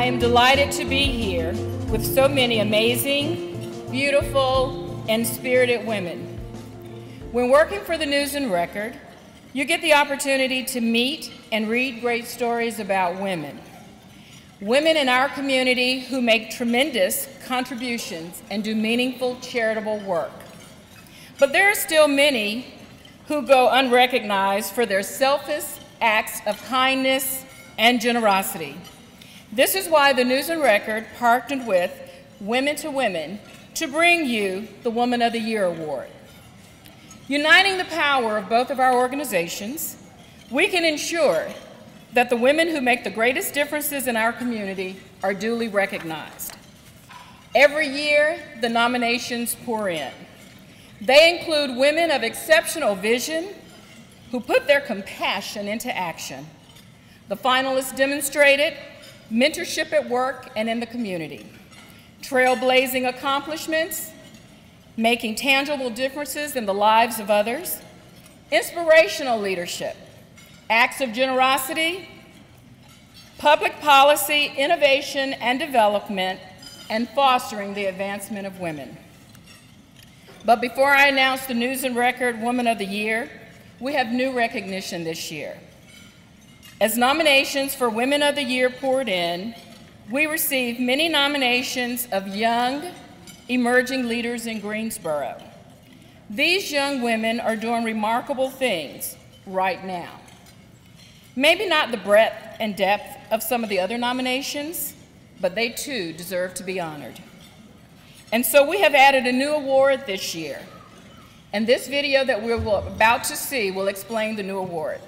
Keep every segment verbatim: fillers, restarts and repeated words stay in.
am delighted to be here with so many amazing, beautiful, and spirited women. When working for the News and Record, you get the opportunity to meet and read great stories about women. Women in our community who make tremendous contributions and do meaningful charitable work. But there are still many who go unrecognized for their selfless acts of kindness and generosity. This is why the News and Record partnered with Women to Women to bring you the Woman of the Year Award. Uniting the power of both of our organizations, we can ensure that the women who make the greatest differences in our community are duly recognized. Every year, the nominations pour in. They include women of exceptional vision who put their compassion into action. The finalists demonstrated mentorship at work and in the community, trailblazing accomplishments, making tangible differences in the lives of others, inspirational leadership, acts of generosity, public policy, innovation and development, and fostering the advancement of women. But before I announce the News and Record Woman of the Year, we have new recognition this year. As nominations for Women of the Year poured in, we received many nominations of young, emerging leaders in Greensboro. These young women are doing remarkable things right now. Maybe not the breadth and depth of some of the other nominations, but they too deserve to be honored. And so we have added a new award this year. And this video that we're about to see will explain the new award.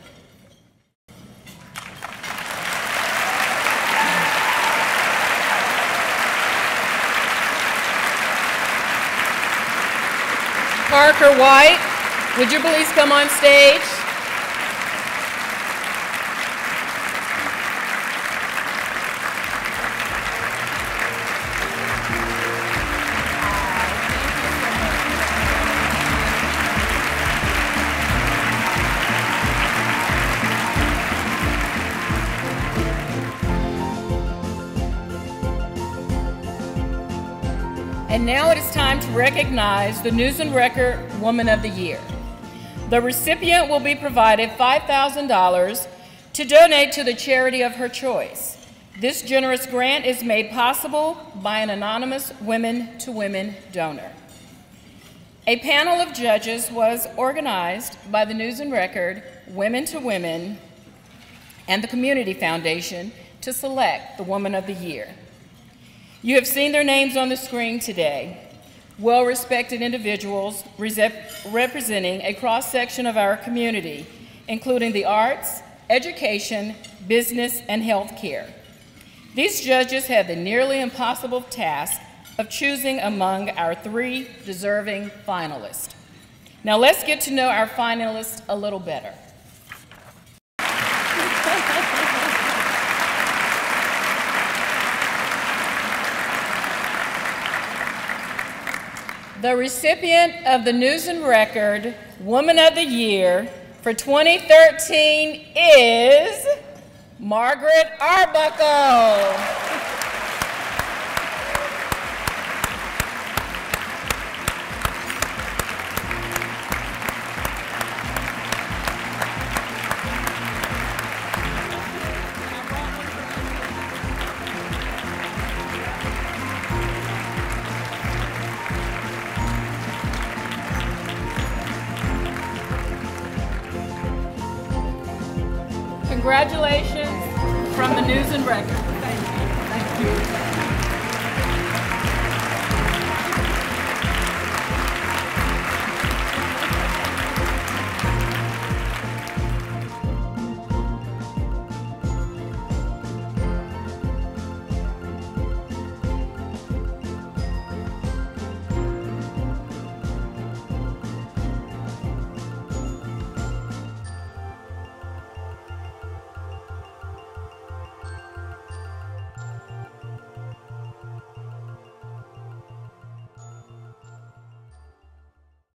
Parker White, would you please come on stage? And now it is time to recognize the News and Record Woman of the Year. The recipient will be provided five thousand dollars to donate to the charity of her choice. This generous grant is made possible by an anonymous Women to Women donor. A panel of judges was organized by the News and Record, Women to Women, and the Community Foundation to select the Woman of the Year. You have seen their names on the screen today. Well-respected individuals representing a cross-section of our community, including the arts, education, business, and healthcare. These judges had the nearly impossible task of choosing among our three deserving finalists. Now let's get to know our finalists a little better. The recipient of the News and Record Woman of the Year for twenty thirteen is Margaret Arbuckle. Congratulations from the News and Record. Thank you. Thank you.